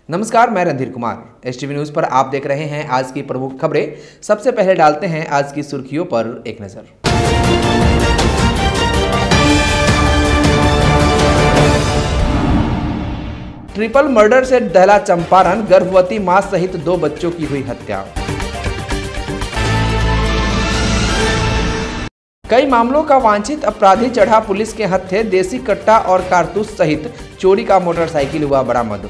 नमस्कार, मैं Randhir Kumar. STV news पर आप देख रहे हैं आज की प्रमुख खबरें। सबसे पहले डालते हैं आज की सुर्खियों पर एक नजर। ट्रिपल मर्डर से दहला चंपारण, गर्भवती मां सहित 2 बच्चों की हुई हत्या। कई मामलों का वांछित अपराधी चढ़ा पुलिस के हत्थे, देसी कट्टा और कारतूस सहित चोरी का मोटरसाइकिल हुआ बरामद।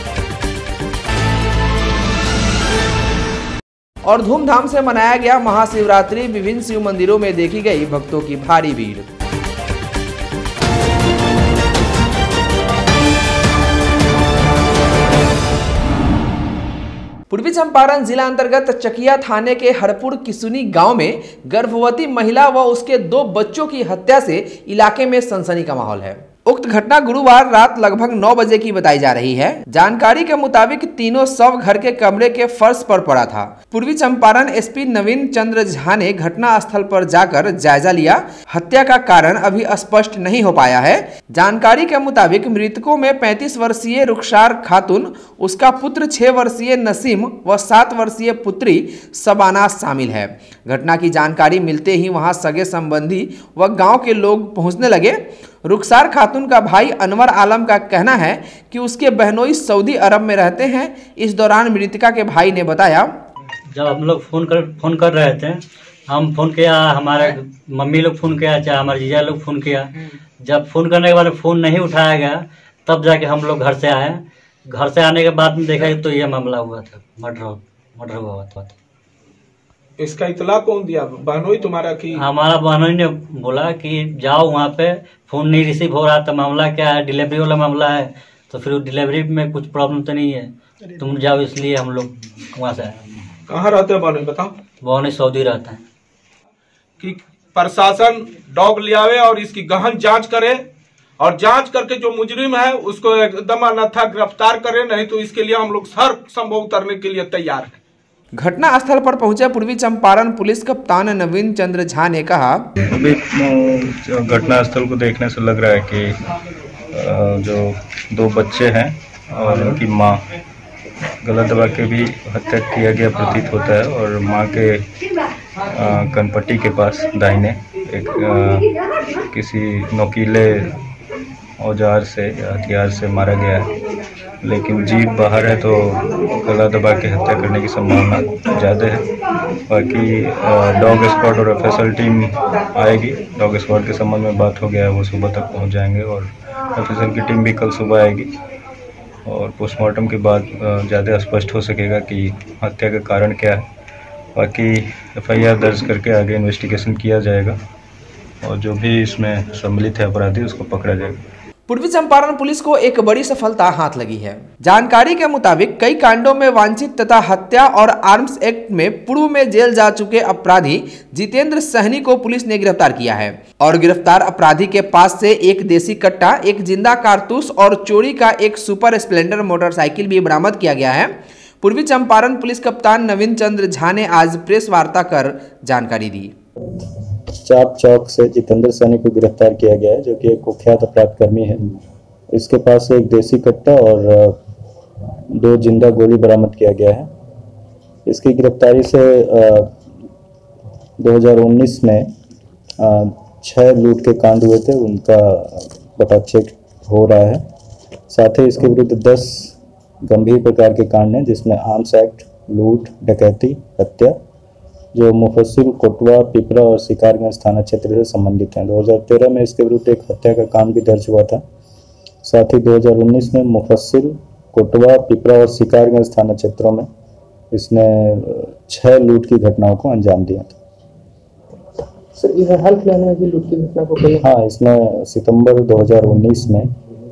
और धूमधाम से मनाया गया महाशिवरात्रि, विभिन्न शिव मंदिरों में देखी गई भक्तों की भारी भीड़। पूर्वी चंपारण जिला अंतर्गत चकिया थाने के हरपुर किसुनी गांव में गर्भवती महिला व उसके 2 बच्चों की हत्या से इलाके में सनसनी का माहौल है। उक्त घटना गुरुवार रात लगभग 9 बजे की बताई जा रही है। जानकारी के मुताबिक तीनों शव घर के कमरे के फर्श पर पड़ा था। पूर्वी चंपारण एसपी नवीन चंद्र झा ने घटना स्थल पर जाकर जायजा लिया। हत्या का कारण अभी स्पष्ट नहीं हो पाया है। जानकारी के मुताबिक मृतकों में 35 वर्षीय रुखसार खातून, उसका पुत्र 6 वर्षीय नसीम व 7 वर्षीय पुत्री शबाना शामिल है। घटना की जानकारी मिलते ही वहां सगे संबंधी व गाँव के लोग पहुँचने लगे। रुखसार खातून का भाई अनवर आलम का कहना है कि उसके बहनोई सऊदी अरब में रहते हैं। इस दौरान मृतका के भाई ने बताया, जब हम लोग फोन कर रहे थे, हम फोन किया, हमारे मम्मी लोग फोन किया, चाहे हमारे जीजा लोग फोन किया। जब फोन करने के बाद फोन नहीं उठाया गया, तब जाके हम लोग घर से आए। घर से आने के बाद में देखा तो ये मामला हुआ था, मर्डर हुआ था। इसका इतला कौन दिया? बहनोई तुम्हारा की? हमारा बहनोई ने बोला कि जाओ वहाँ पे, फोन नहीं रिसीव हो रहा था, मामला क्या है, डिलीवरी वाला मामला है, तो फिर डिलीवरी में कुछ प्रॉब्लम तो नहीं है, तुम जाओ, इसलिए हम लोग वहाँ से आए। कहाँ रहते हैं बहनोई, बताओ? बहनोई सऊदी रहता है। कि प्रशासन डॉग ले आवे और इसकी गहन जांच करे और जांच करके जो मुजरिम है उसको एकदम अन्यथा गिरफ्तार करे, नहीं तो इसके लिए हम लोग हर संभव उतरने के लिए तैयार हैं। घटना स्थल पर पहुंचे पूर्वी चंपारण पुलिस कप्तान नवीन चंद्र झा ने कहा, अभी घटना स्थल को देखने से लग रहा है कि जो 2 बच्चे हैं और उनकी मां गला दबा के भी हत्या किया गया प्रतीत होता है और मां के कनपट्टी के पास दाहिने एक किसी नोकीले औजार से या हथियार से मारा गया है, लेकिन जीभ बाहर है तो गला दबा के हत्या करने की संभावना ज़्यादा है। बाकी डॉग स्क्वाड और एफएसएल टीम आएगी। डॉग स्क्वाड के संबंध में बात हो गया है, वो सुबह तक पहुंच जाएंगे और एफएसएल की टीम भी कल सुबह आएगी और पोस्टमार्टम के बाद ज़्यादा स्पष्ट हो सकेगा कि हत्या का कारण क्या है। बाकी एफआईआर दर्ज करके आगे इन्वेस्टिगेशन किया जाएगा और जो भी इसमें सम्मिलित है अपराधी उसको पकड़ा जाएगा। पूर्वी चंपारण पुलिस को एक बड़ी सफलता हाथ लगी है। जानकारी के मुताबिक कई कांडों में वांछित तथा हत्या और आर्म्स एक्ट में पूर्व में जेल जा चुके अपराधी जितेंद्र सहनी को पुलिस ने गिरफ्तार किया है और गिरफ्तार अपराधी के पास से एक देसी कट्टा, एक जिंदा कारतूस और चोरी का एक सुपर स्प्लेंडर मोटरसाइकिल भी बरामद किया गया है। पूर्वी चंपारण पुलिस कप्तान नवीन चंद्र झा ने आज प्रेस वार्ता कर जानकारी दी। चाप चौक से जितेंद्र सहनी को गिरफ्तार किया गया है, जो कि एक कुख्यात अपराधकर्मी है। इसके पास से एक देसी कट्टा और 2 जिंदा गोली बरामद किया गया है। इसकी गिरफ्तारी से 2019 में 6 लूट के कांड हुए थे, उनका पता चेक हो रहा है। साथ ही इसके विरुद्ध 10 गंभीर प्रकार के कांड हैं, जिसमें आर्म्स एक्ट, लूट, डकैती, हत्या, जो मुफस्सिल, कोटवा, पिपरा और शिकारगंज थाना क्षेत्र से संबंधित हैं। 2013 में इसके विरुद्ध एक हत्या का काम भी दर्ज हुआ था। साथ ही 2019 में मुफस्सिल, कोटवा, पिपरा और शिकारगंज थाना क्षेत्रों में इसने 6 लूट की घटनाओं को अंजाम दिया था। सर, ये हाल फिलहाल में भी लूट की घटना को कही? हाँ, इसमें सितंबर 2019 में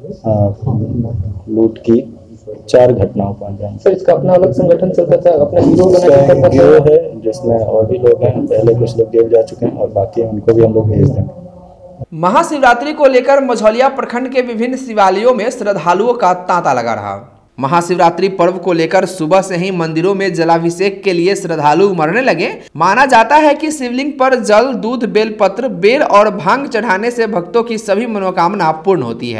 लूट की 4 घटनाओं को अंजाम। सर, इसका अपना अलग संगठन चलता था, अपना गिरोह है जिसमें और भी लोग हैं। पहले कुछ लोग जेल जा चुके हैं और बाकी उनको भी हम लोग भेज देंगे। महाशिवरात्रि को लेकर मझौलिया प्रखंड के विभिन्न शिवालयों में श्रद्धालुओं का तांता लगा रहा। महाशिवरात्रि पर्व को लेकर सुबह से ही मंदिरों में जलाभिषेक के लिए श्रद्धालु उमड़ने लगे। माना जाता है कि शिवलिंग पर जल, दूध, बेलपत्र, बेर और भांग चढ़ाने से भक्तों की सभी मनोकामना पूर्ण होती है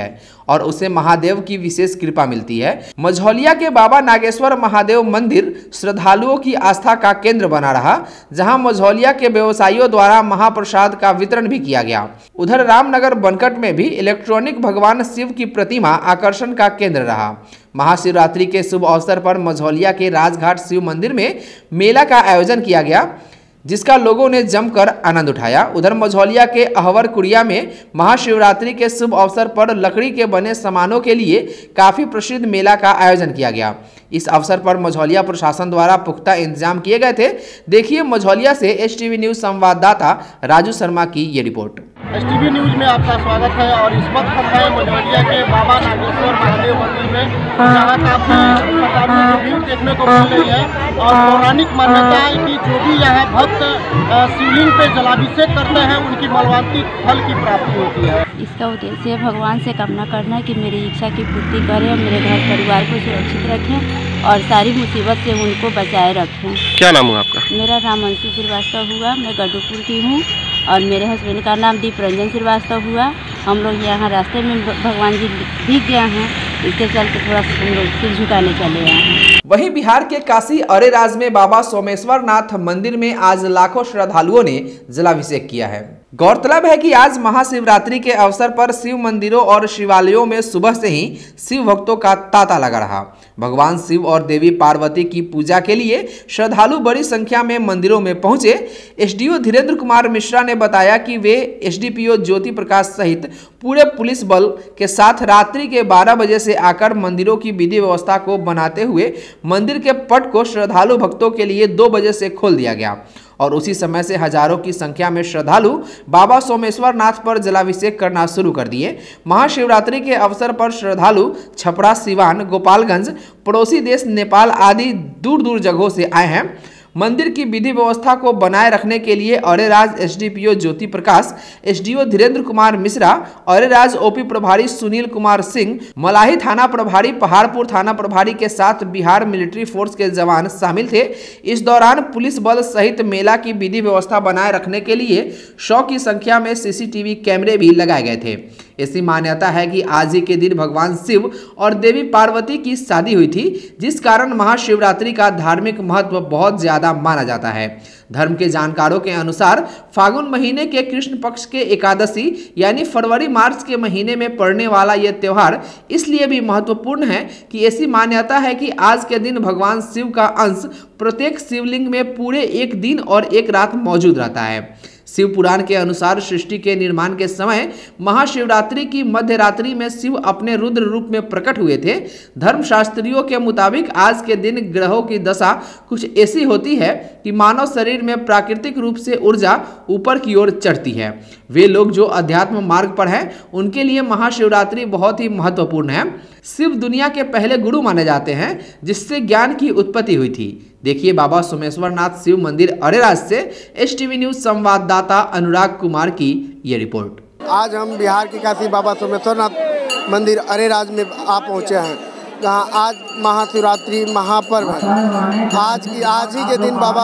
और उसे महादेव की विशेष कृपा मिलती है। मझौलिया के बाबा नागेश्वर महादेव मंदिर श्रद्धालुओं की आस्था का केंद्र बना रहा, जहां मझौलिया के व्यवसायियों द्वारा महाप्रसाद का वितरण भी किया गया। उधर रामनगर बनकट में भी इलेक्ट्रॉनिक भगवान शिव की प्रतिमा आकर्षण का केंद्र रहा। महाशिवरात्रि के शुभ अवसर पर मझौलिया के राजघाट शिव मंदिर में मेला का आयोजन किया गया, जिसका लोगों ने जमकर आनंद उठाया। उधर मझौलिया के अहवर कुड़िया में महाशिवरात्रि के शुभ अवसर पर लकड़ी के बने सामानों के लिए काफी प्रसिद्ध मेला का आयोजन किया गया। इस अवसर पर मझौलिया प्रशासन द्वारा पुख्ता इंतजाम किए गए थे। देखिए मझौलिया से एसटीवी न्यूज संवाददाता राजू शर्मा की ये रिपोर्ट। एसटीवी न्यूज में आपका स्वागत है और इस वक्त हम हैं मझौलिया के बाबा नागेश्वर महादेव मंदिर में, जहाँ काफी श्रद्धालुओं की भीड़ देखने को मिल रही है। और पौराणिक मान्यता है कि जो भी यहाँ भक्त शिवलिंग पे जलाभिषेक करते हैं उनकी मनवांछित फल की प्राप्ति होती है। इसका उद्देश्य भगवान से कामना करना है कि मेरी इच्छा की पूर्ति करें, मेरे घर परिवार को सुरक्षित रखें और सारी मुसीबत से उनको बचाए रखें। क्या नाम हुआ आपका? मेरा नाम अंशु श्रीवास्तव हुआ, मैं गड्डूपुर की हूँ और मेरे हस्बैंड का नाम दीप रंजन श्रीवास्तव हुआ। हम लोग यहाँ रास्ते में भगवान जी दिख गए हैं, इसके चलते थोड़ा हम लोग सिर झुकाने चले आए हैं। वहीं बिहार के काशी अरेराज में बाबा सोमेश्वर नाथ मंदिर में आज लाखों श्रद्धालुओं ने जलाभिषेक किया है। गौरतलब है कि आज महाशिवरात्रि के अवसर पर शिव मंदिरों और शिवालयों में सुबह से ही शिव भक्तों का तांता लगा रहा। भगवान शिव और देवी पार्वती की पूजा के लिए श्रद्धालु बड़ी संख्या में मंदिरों में पहुंचे। एसडीओ धीरेन्द्र कुमार मिश्रा ने बताया कि वे एसडीपीओ ज्योति प्रकाश सहित पूरे पुलिस बल के साथ रात्रि के 12 बजे से आकर मंदिरों की विधि व्यवस्था को बनाते हुए मंदिर के पट को श्रद्धालु भक्तों के लिए 2 बजे से खोल दिया गया और उसी समय से हजारों की संख्या में श्रद्धालु बाबा सोमेश्वर नाथ पर जलाभिषेक करना शुरू कर दिए। महाशिवरात्रि के अवसर पर श्रद्धालु छपरा, सिवान, गोपालगंज, पड़ोसी देश नेपाल आदि दूर दूर जगहों से आए हैं। मंदिर की विधि व्यवस्था को बनाए रखने के लिए Areraj SDPO Jyoti Prakash, SDO Dhirendra Kumar Mishra, Areraj OP प्रभारी सुनील कुमार सिंह, मलाही थाना प्रभारी, पहाड़पुर थाना प्रभारी के साथ बिहार मिलिट्री फोर्स के जवान शामिल थे। इस दौरान पुलिस बल सहित मेला की विधि व्यवस्था बनाए रखने के लिए 100 की संख्या में सीसीटीवी कैमरे भी लगाए गए थे। ऐसी मान्यता है कि आज ही के दिन भगवान शिव और देवी पार्वती की शादी हुई थी, जिस कारण महाशिवरात्रि का धार्मिक महत्व बहुत ज्यादा माना जाता है। धर्म के जानकारों के अनुसार फागुन महीने के कृष्ण पक्ष के एकादशी यानी फरवरी मार्च के महीने में पड़ने वाला यह त्योहार इसलिए भी महत्वपूर्ण है कि ऐसी मान्यता है कि आज के दिन भगवान शिव का अंश प्रत्येक शिवलिंग में पूरे एक दिन और एक रात मौजूद रहता है। शिव पुराण के अनुसार सृष्टि के निर्माण के समय महाशिवरात्रि की मध्य रात्रि में शिव अपने रुद्र रूप में प्रकट हुए थे। धर्मशास्त्रियों के मुताबिक आज के दिन ग्रहों की दशा कुछ ऐसी होती है कि मानव शरीर में प्राकृतिक रूप से ऊर्जा ऊपर की ओर चढ़ती है। वे लोग जो अध्यात्म मार्ग पर हैं उनके लिए महाशिवरात्रि बहुत ही महत्वपूर्ण है। शिव दुनिया के पहले गुरु माने जाते हैं, जिससे ज्ञान की उत्पत्ति हुई थी। देखिए बाबा सोमेश्वर नाथ शिव मंदिर अरेराज से एसटीवी न्यूज संवाददाता अनुराग कुमार की ये रिपोर्ट। आज हम बिहार के काशी बाबा सोमेश्वर नाथ मंदिर अरेराज में आ पहुँचे हैं, जहाँ आज महाशिवरात्रि महापर्व है। आज ही के दिन बाबा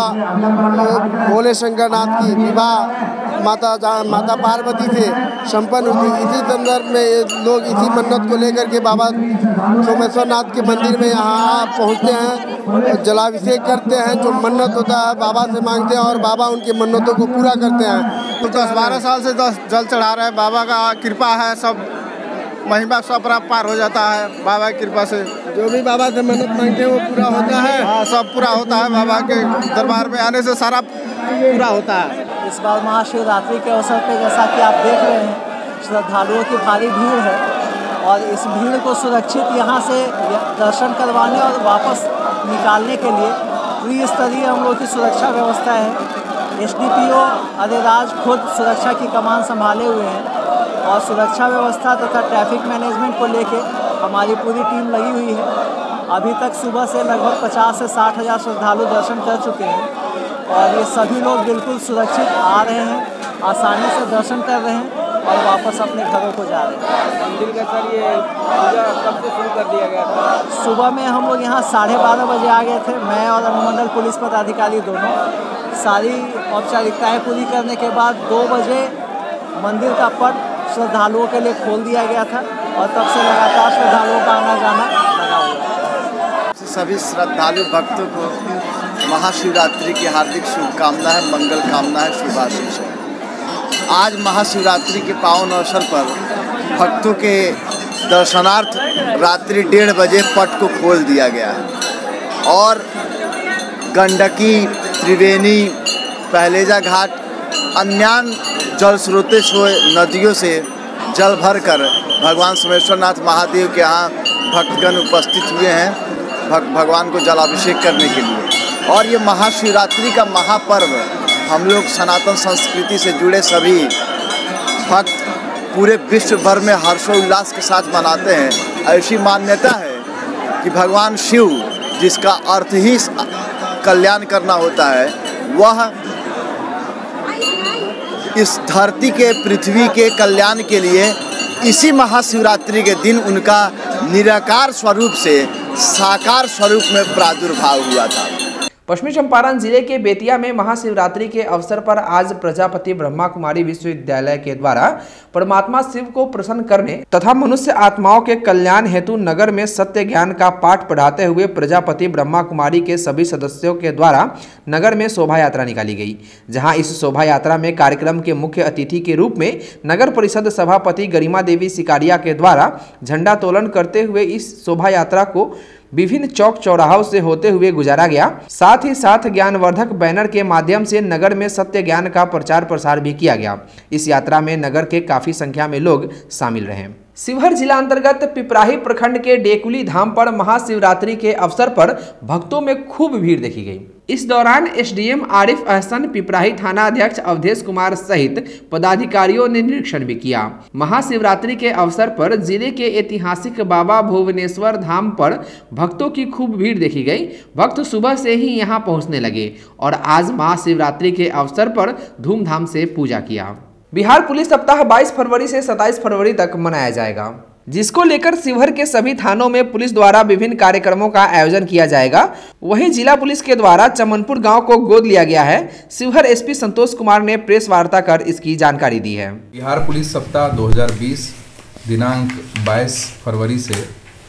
भोले शंकर नाथ की विवाह माता पार्वती से संपन्न हुई। इसी संदर्भ में लोग इसी मन्नत को लेकर के बाबा सोमेश्वर नाथ के मंदिर में यहाँ पहुँचते हैं, जलाभिषेक करते हैं। जो मन्नत होता है बाबा से मांगते हैं और बाबा उनकी मन्नतों को पूरा करते हैं। तो 10-12 साल से जल चढ़ा रहे हैं, बाबा का कृपा है, सब महिमा सब पार हो जाता है बाबा की कृपा से। जो भी बाबा से मन्नत मांगते हैं वो पूरा होता है। हाँ, सब पूरा होता है, बाबा के दरबार में आने से सारा पूरा होता है। इस बार महाशिवरात्रि के अवसर पर जैसा कि आप देख रहे हैं श्रद्धालुओं की भारी भीड़ है और इस भीड़ को सुरक्षित यहाँ से दर्शन करवाने और वापस निकालने के लिए पूरी स्तरीय हम लोग की सुरक्षा व्यवस्था है। एसडीपीओ अरेराज खुद सुरक्षा की कमान संभाले हुए हैं और सुरक्षा व्यवस्था तथा ट्रैफिक मैनेजमेंट को लेके हमारी पूरी टीम लगी हुई है। अभी तक सुबह से लगभग 50 से 60 हज़ार श्रद्धालु दर्शन कर चुके हैं और ये सभी लोग बिल्कुल सुरक्षित आ रहे हैं, आसानी से दर्शन कर रहे हैं और वापस अपने घरों को जा रहे हैं। मंदिर का सर ये पूजा कब से शुरू कर दिया गया था? सुबह में हम लोग यहाँ 12:30 बजे आ गए थे, मैं और अनुमंडल पुलिस पदाधिकारी दोनों। सारी औपचारिकताएँ पूरी करने के बाद 2 बजे मंदिर का पट श्रद्धालुओं के लिए खोल दिया गया था और तब से लगातार श्रद्धालुओं का आना जाना लगा हुआ है। सभी श्रद्धालु भक्तों को महाशिवरात्रि की हार्दिक शुभकामनाएं, मंगल कामनाएं, शुभाशीष है। आज महाशिवरात्रि के पावन अवसर पर भक्तों के दर्शनार्थ रात्रि 1:30 बजे पट को खोल दिया गया है और गंडकी, त्रिवेणी, पहलेजा घाट, अन्य जल स्रोतों से, नदियों से जल भरकर भगवान सोमेश्वरनाथ महादेव के यहाँ भक्तगण उपस्थित हुए हैं भगवान को जलाभिषेक करने के लिए। और ये महाशिवरात्रि का महापर्व हम लोग सनातन संस्कृति से जुड़े सभी भक्त पूरे विश्व भर में हर्षोल्लास के साथ मनाते हैं। ऐसी मान्यता है कि भगवान शिव, जिसका अर्थ ही कल्याण करना होता है, वह इस धरती के, पृथ्वी के कल्याण के लिए इसी महाशिवरात्रि के दिन उनका निराकार स्वरूप से साकार स्वरूप में प्रादुर्भाव हुआ था। पश्चिमी चंपारण जिले के बेतिया में महाशिवरात्रि के अवसर पर आज प्रजापति ब्रह्मा कुमारी विश्वविद्यालय के द्वारा परमात्मा शिव को प्रसन्न करने तथा मनुष्य आत्माओं के कल्याण हेतु नगर में सत्य ज्ञान का पाठ पढ़ाते हुए प्रजापति ब्रह्मा कुमारी के सभी सदस्यों के द्वारा नगर में शोभा यात्रा निकाली गई। जहां इस शोभा यात्रा में कार्यक्रम के मुख्य अतिथि के रूप में नगर परिषद सभापति गरिमा देवी सिकारिया के द्वारा झंडोत्तोलन करते हुए इस शोभा यात्रा को विभिन्न चौक चौराहों से होते हुए गुजारा गया। साथ ही साथ ज्ञानवर्धक बैनर के माध्यम से नगर में सत्य ज्ञान का प्रचार प्रसार भी किया गया। इस यात्रा में नगर के काफी संख्या में लोग शामिल रहे। शिवहर जिला अंतर्गत पिपराही प्रखंड के डेकुली धाम पर महाशिवरात्रि के अवसर पर भक्तों में खूब भीड़ देखी गई। इस दौरान एसडीएम आरिफ अहसन, पिपराही थाना अध्यक्ष अवधेश कुमार सहित पदाधिकारियों ने निरीक्षण भी किया। महाशिवरात्रि के अवसर पर जिले के ऐतिहासिक बाबा भुवनेश्वर धाम पर भक्तों की खूब भीड़ देखी गई। भक्त सुबह से ही यहां पहुंचने लगे और आज महाशिवरात्रि के अवसर पर धूमधाम से पूजा किया। बिहार पुलिस सप्ताह 22 फरवरी से 27 फरवरी तक मनाया जाएगा, जिसको लेकर शिवहर के सभी थानों में पुलिस द्वारा विभिन्न कार्यक्रमों का आयोजन किया जाएगा। वहीं जिला पुलिस के द्वारा चमनपुर गांव को गोद लिया गया है। शिवहर एसपी संतोष कुमार ने प्रेस वार्ता कर इसकी जानकारी दी है। बिहार पुलिस सप्ताह 2020 दिनांक 22 फरवरी से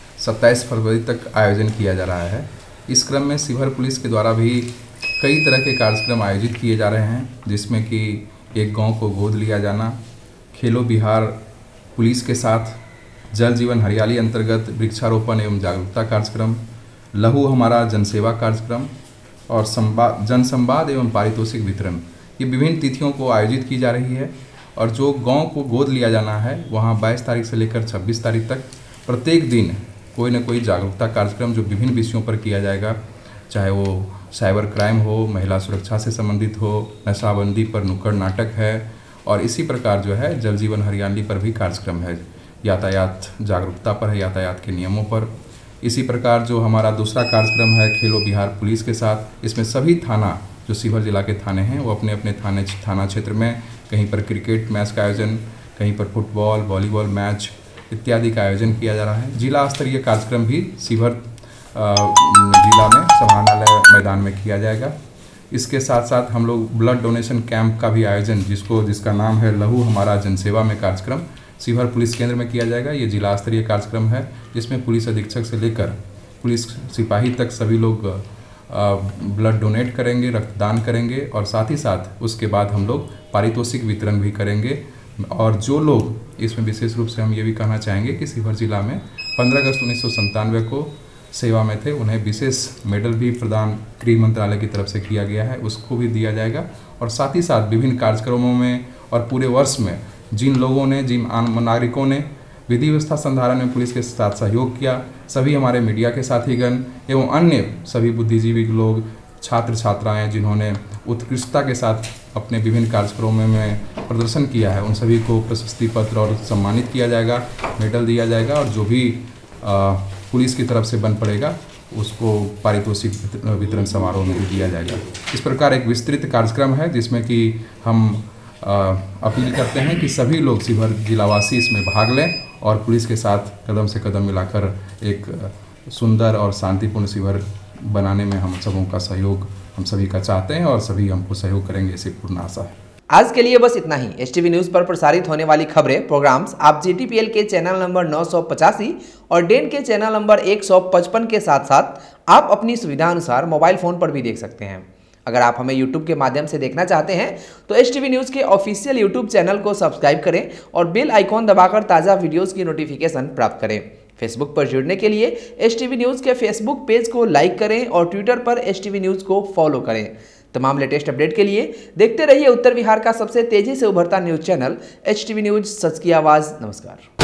27 फरवरी तक आयोजन किया जा रहा है। इस क्रम में शिवहर पुलिस के द्वारा भी कई तरह के कार्यक्रम आयोजित किए जा रहे हैं, जिसमें कि एक गांव को गोद लिया जाना, खेलो बिहार पुलिस के साथ जल जीवन हरियाली अंतर्गत वृक्षारोपण एवं जागरूकता कार्यक्रम, लहू हमारा जनसेवा कार्यक्रम और जन संवाद एवं पारितोषिक वितरण, ये विभिन्न तिथियों को आयोजित की जा रही है। और जो गांव को गोद लिया जाना है, वहां 22 तारीख से लेकर 26 तारीख तक प्रत्येक दिन कोई न कोई जागरूकता कार्यक्रम जो विभिन्न विषयों पर किया जाएगा, चाहे वो साइबर क्राइम हो, महिला सुरक्षा से संबंधित हो, नशाबंदी पर नुक्कड़ नाटक है, और इसी प्रकार जो है जल जीवन हरियाली पर भी कार्यक्रम है, यातायात जागरूकता पर है, यातायात के नियमों पर। इसी प्रकार जो हमारा दूसरा कार्यक्रम है खेलो बिहार पुलिस के साथ, इसमें सभी थाना जो शिवहर जिला के थाने हैं वो अपने अपने थाना क्षेत्र में कहीं पर क्रिकेट मैच का आयोजन, कहीं पर फुटबॉल वॉलीबॉल मैच इत्यादि का आयोजन किया जा रहा है। जिला स्तरीय कार्यक्रम भी शिवहर जिला में समाहरणालय मैदान में किया जाएगा। इसके साथ साथ हम लोग ब्लड डोनेशन कैंप का भी आयोजन, जिसका नाम है लहू हमारा जनसेवा में कार्यक्रम शिवहर पुलिस केंद्र में किया जाएगा। ये जिला स्तरीय कार्यक्रम है, जिसमें पुलिस अधीक्षक से लेकर पुलिस सिपाही तक सभी लोग ब्लड डोनेट करेंगे, रक्तदान करेंगे, और साथ ही साथ उसके बाद हम लोग पारितोषिक वितरण भी करेंगे। और जो लोग इसमें विशेष रूप से हम ये भी कहना चाहेंगे कि शिवहर जिला में 15 अगस्त 1997 को सेवा में थे, उन्हें विशेष मेडल भी प्रदान गृह मंत्रालय की तरफ से किया गया है, उसको भी दिया जाएगा। और साथ ही साथ विभिन्न कार्यक्रमों में और पूरे वर्ष में जिन लोगों ने, जिन आम नागरिकों ने विधि व्यवस्था संधारण में पुलिस के साथ सहयोग किया, सभी हमारे मीडिया के साथीगण एवं अन्य सभी बुद्धिजीवी लोग, छात्र छात्राएं जिन्होंने उत्कृष्टता के साथ अपने विभिन्न कार्यक्रमों में प्रदर्शन किया है, उन सभी को प्रशस्ति पत्र और सम्मानित किया जाएगा, मेडल दिया जाएगा, और जो भी पुलिस की तरफ से बन पड़ेगा उसको पारितोषिक वितरण समारोह में भी दिया जाएगा। इस प्रकार एक विस्तृत कार्यक्रम है, जिसमें कि हम अपील करते हैं कि सभी लोग शिवहर जिलावासी इसमें भाग लें और पुलिस के साथ कदम से कदम मिलाकर एक सुंदर और शांतिपूर्ण शिवहर बनाने में हम सबों का सहयोग हम सभी का चाहते हैं और सभी हमको सहयोग करेंगे, ऐसी पूर्ण आशा है। आज के लिए बस इतना ही। HTV न्यूज़ पर प्रसारित होने वाली खबरें, प्रोग्राम्स आप GTPL के चैनल नंबर 985 और डेन के चैनल नंबर 155 के साथ साथ आप अपनी सुविधा अनुसार मोबाइल फ़ोन पर भी देख सकते हैं। अगर आप हमें YouTube के माध्यम से देखना चाहते हैं तो HTV न्यूज़ के ऑफिशियल YouTube चैनल को सब्सक्राइब करें और बेल आइकॉन दबाकर ताज़ा वीडियोज़ की नोटिफिकेशन प्राप्त करें। फेसबुक पर जुड़ने के लिए HTV न्यूज़ के फेसबुक पेज को लाइक करें और ट्विटर पर HTV न्यूज़ को फॉलो करें। तमाम लेटेस्ट अपडेट के लिए देखते रहिए उत्तर बिहार का सबसे तेजी से उभरता न्यूज़ चैनल HTV न्यूज़, सच की आवाज़। नमस्कार।